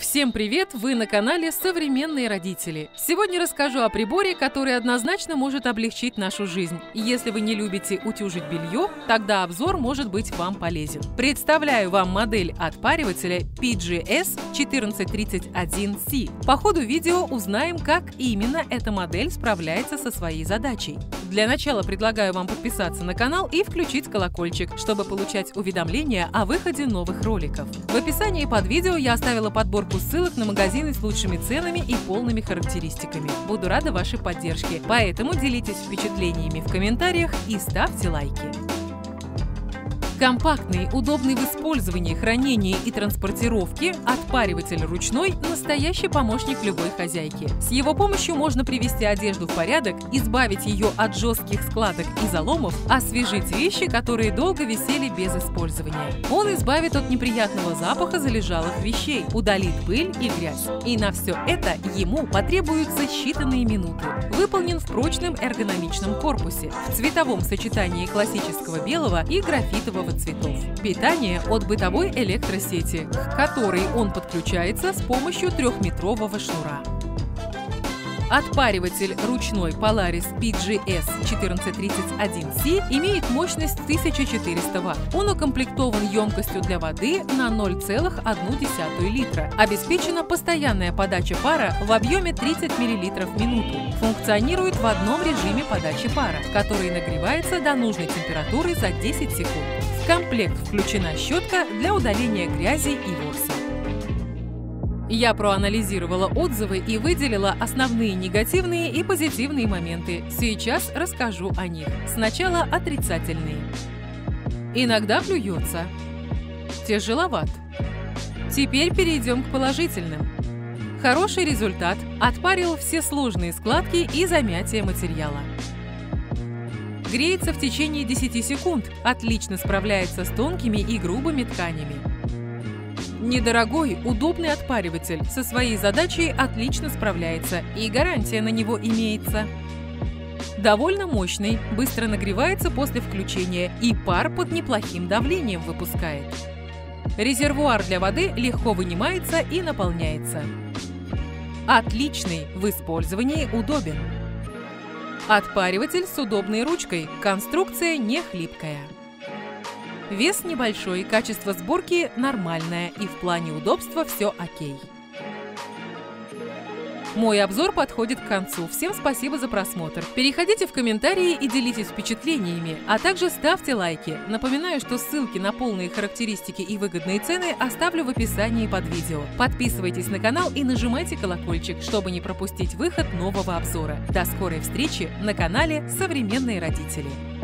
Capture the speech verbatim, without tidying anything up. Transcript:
Всем привет! Вы на канале «Современные родители». Сегодня расскажу о приборе, который однозначно может облегчить нашу жизнь. Если вы не любите утюжить белье, тогда обзор может быть вам полезен. Представляю вам модель отпаривателя пи джи эс четырнадцать тридцать один си. По ходу видео узнаем, как именно эта модель справляется со своей задачей. Для начала предлагаю вам подписаться на канал и включить колокольчик, чтобы получать уведомления о выходе новых роликов. В описании под видео я оставила подборку ссылок на магазины с лучшими ценами и полными характеристиками. Буду рада вашей поддержке, поэтому делитесь впечатлениями в комментариях и ставьте лайки. Компактный, удобный в использовании, хранении и транспортировке, отпариватель ручной – настоящий помощник любой хозяйки. С его помощью можно привести одежду в порядок, избавить ее от жестких складок и заломов, освежить вещи, которые долго висели без использования. Он избавит от неприятного запаха залежалых вещей, удалит пыль и грязь. И на все это ему потребуются считанные минуты. Выполнен в прочном эргономичном корпусе, в цветовом сочетании классического белого и графитового цветов. Питание от бытовой электросети, к которой он подключается с помощью трехметрового шнура. Отпариватель ручной Polaris пи джи эс четырнадцать тридцать один си имеет мощность тысяча четыреста ватт. Он укомплектован емкостью для воды на ноль целых одну десятую литра. Обеспечена постоянная подача пара в объеме тридцать миллилитров в минуту. Функционирует в одном режиме подачи пара, который нагревается до нужной температуры за десять секунд. В комплект включена щетка для удаления грязи и ворса. Я проанализировала отзывы и выделила основные негативные и позитивные моменты. Сейчас расскажу о них. Сначала отрицательные. Иногда плюется. Тяжеловат. Теперь перейдем к положительным. Хороший результат. Отпарил все сложные складки и замятия материала. Греется в течение десяти секунд. Отлично справляется с тонкими и грубыми тканями. Недорогой, удобный отпариватель со своей задачей отлично справляется, и гарантия на него имеется. Довольно мощный, быстро нагревается после включения и пар под неплохим давлением выпускает. Резервуар для воды легко вынимается и наполняется. Отличный, в использовании удобен. Отпариватель с удобной ручкой, конструкция не хлипкая. Вес небольшой, качество сборки нормальное и в плане удобства все окей. Мой обзор подходит к концу. Всем спасибо за просмотр. Переходите в комментарии и делитесь впечатлениями, а также ставьте лайки. Напоминаю, что ссылки на полные характеристики и выгодные цены оставлю в описании под видео. Подписывайтесь на канал и нажимайте колокольчик, чтобы не пропустить выход нового обзора. До скорой встречи на канале «Современные родители».